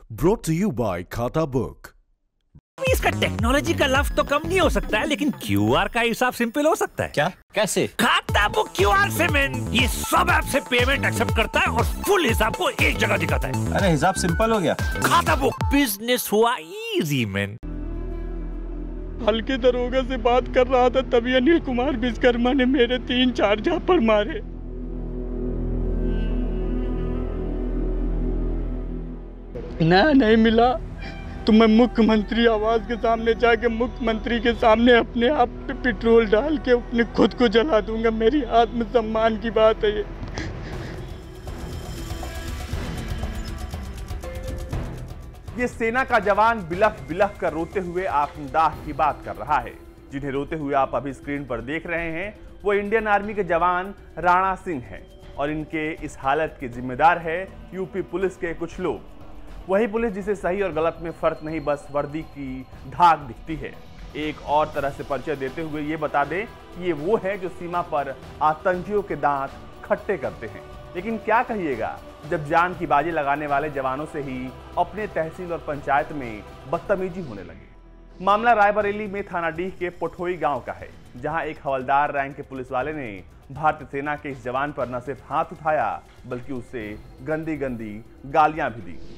Brought to you by Khatabook. इसका technology का लफ्ज तो कम नहीं हो सकता है, लेकिन क्यूआर का हिसाब सिंपल हो सकता है। क्या? कैसे? खाता बुक क्यूआर से मैन, ये सब ऐप से पेमेंट एक्सेप्ट करता है और फुल हिसाब को एक जगह दिखाता है। अरे हिसाब सिंपल हो गया। खाता बुक बिजनेस हुआ इजी मैन। हल्के दरोगा से बात कर रहा था, तभी अनिल कुमार विश्वकर्मा ने मेरे 3-4 झापड़ मारे। नहीं मिला तो मैं मुख्यमंत्री आवास के सामने जाके मुख्यमंत्री के सामने अपने आप पे पेट्रोल डाल के अपने खुद को जला दूंगा। मेरी आत्मसम्मान की बात है ये सेना का जवान बिलख बिलख कर रोते हुए आत्मदाह की बात कर रहा है। जिन्हें रोते हुए आप अभी स्क्रीन पर देख रहे हैं वो इंडियन आर्मी के जवान राणा सिंह हैं और इनके इस हालत के जिम्मेदार है यूपी पुलिस के कुछ लोग। वही पुलिस जिसे सही और गलत में फर्क नहीं, बस वर्दी की धाक दिखती है। एक और तरह से परिचय देते हुए ये बता दें कि ये वो है जो सीमा पर आतंकियों के दांत खट्टे करते हैं। लेकिन क्या कहिएगा जब जान की बाजी लगाने वाले जवानों से ही अपने तहसील और पंचायत में बदतमीजी होने लगी। मामला रायबरेली में थाना डीह के पोठोई गांव का है, जहां एक हवलदार रैंक के पुलिस वाले ने भारतीय सेना के इस जवान पर न सिर्फ हाथ उठाया बल्कि उससे गंदी गंदी गालियां भी दी।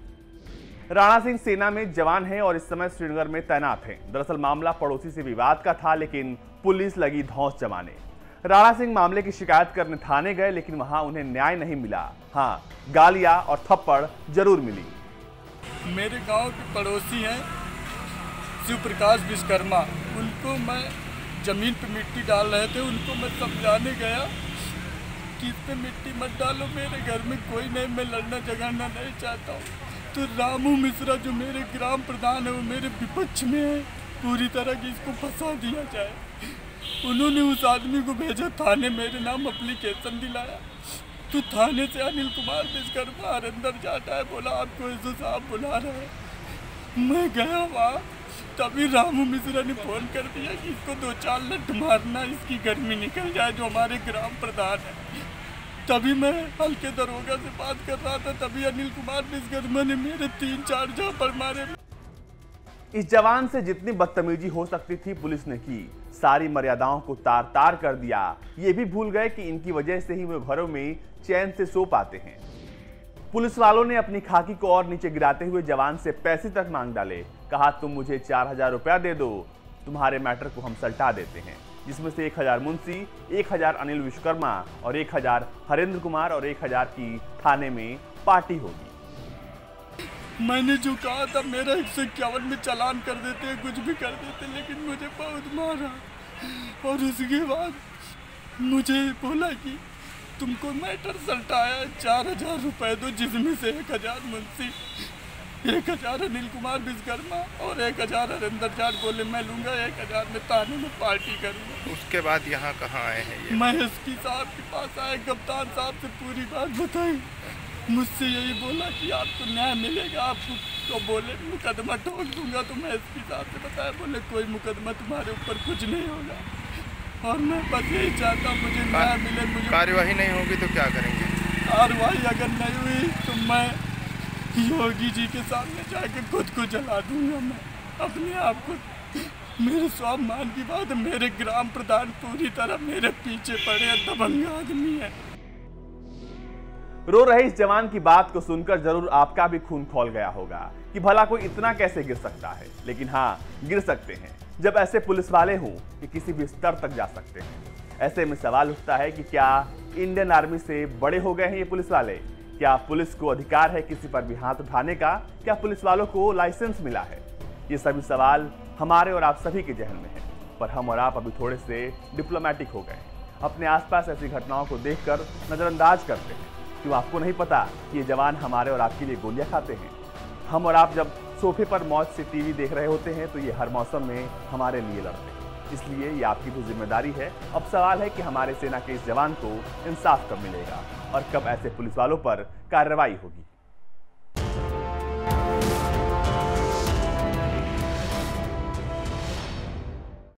राणा सिंह सेना में जवान हैं और इस समय श्रीनगर में तैनात हैं। दरअसल मामला पड़ोसी से विवाद का था, लेकिन पुलिस लगी धौंस जमाने। राणा सिंह मामले की शिकायत करने थाने गए, लेकिन वहां उन्हें न्याय नहीं मिला। हाँ, गालियां और थप्पड़ जरूर मिली। मेरे गांव के पड़ोसी हैं शिव प्रकाश विश्वकर्मा, उनको मैं जमीन पे मिट्टी डाल रहे थे, उनको मैं समझाने गया कि इस पे मिट्टी मत डालो, मेरे घर में कोई नहीं, मैं लड़ना झगड़ना नहीं चाहता हूँ। तो रामू मिश्रा जो मेरे ग्राम प्रधान है वो मेरे विपक्ष में है, पूरी तरह की इसको फंसा दिया जाए। उन्होंने उस आदमी को भेजा थाने, मेरे नाम एप्लीकेशन दिलाया, तो थाने से अनिल कुमार विश्वकर्मा अंदर जाता है, बोला आपको एसओ साहब बुला रहे हैं। मैं गया वहाँ, तभी रामू मिश्रा ने फोन कर दिया कि इसको 2-4 लठ मारना, इसकी गर्मी निकल जाए, जो हमारे ग्राम प्रधान है। तभी मैं हल्के दरोगा से बात कर रहा था, तभी अनिल कुमार विश्वकर्मा ने मेरे 3-4 झापड़ मारे। इस जवान से जितनी बदतमीजी हो सकती थी पुलिस ने की, सारी मर्यादाओं को तार तार कर दिया। ये भी भूल गए कि इनकी वजह से ही वे घरों में चैन से सो पाते हैं। पुलिस वालों ने अपनी खाकी को और नीचे गिराते हुए जवान से पैसे तक मांग डाले। कहा तुम मुझे 4000 रुपया दे दो, तुम्हारे मैटर को हम सल्टा देते हैं, जिसमें से 1000 मुंशी, 1000 अनिल विश्वकर्मा और 1000 हरेंद्र कुमार और 1000 की थाने में पार्टी होगी। मैंने जो कहा था मेरा 151 में चालान कर देते, कुछ भी कर देते, लेकिन मुझे बहुत मारा। और उसके बाद मुझे बोला कि तुमको मैटर सल्टाया, 4000 रुपए दो, जिसमें से 1000 मुंशी, 1000 अनिल कुमार विश्वकर्मा और 1000 हरेंद्र जाट। बोले मैं लूंगा 1000 में थाने में पार्टी करूंगा। उसके बाद यहाँ कहाँ आए हैं ये? मैं एसपी साहब के पास आया, कप्तान साहब से पूरी बात बताई। मुझसे यही बोला कि आपको न्याय मिलेगा, आपको तो बोले मुकदमा ठोक दूंगा। तो मैं एसपी साहब से बताया, बोले कोई मुकदमा तुम्हारे ऊपर कुछ नहीं होगा, और मैं बस यही चाहता हूँ मुझे न्याय मिले। मुझे कार्यवाही नहीं होगी तो क्या करेंगे? कार्यवाही अगर नहीं हुई तो मैं योगी जी के सामने जाके खुद को जला दूंगा। मैं अपने आप को, मेरे स्वाभिमान की बात है, मेरे ग्राम प्रधान पूरी तरह मेरे पीछे पड़े, दबंग आदमी है। रो रहे इस जवान की बात को सुनकर जरूर आपका भी खून खौल गया होगा कि भला कोई इतना कैसे गिर सकता है। लेकिन हाँ, गिर सकते हैं जब ऐसे पुलिस वाले हों कि किसी भी स्तर तक जा सकते हैं। ऐसे में सवाल उठता है कि क्या इंडियन आर्मी से बड़े हो गए हैं ये पुलिस वाले? क्या पुलिस को अधिकार है किसी पर भी हाथ उठाने का? क्या पुलिस वालों को लाइसेंस मिला है? ये सभी सवाल हमारे और आप सभी के जहन में है, पर हम और आप अभी थोड़े से डिप्लोमेटिक हो गए हैं। अपने आसपास ऐसी घटनाओं को देखकर नजरअंदाज करते हैं। क्यों आपको नहीं पता कि ये जवान हमारे और आपके लिए गोलियां खाते हैं? हम और आप जब सोफे पर मौज से टीवी देख रहे होते हैं तो ये हर मौसम में हमारे लिए लड़ते हैं। इसलिए ये आपकी भी जिम्मेदारी है। अब सवाल है कि हमारे सेना के इस जवान को इंसाफ कब मिलेगा और कब ऐसे पुलिस वालों पर कार्रवाई होगी।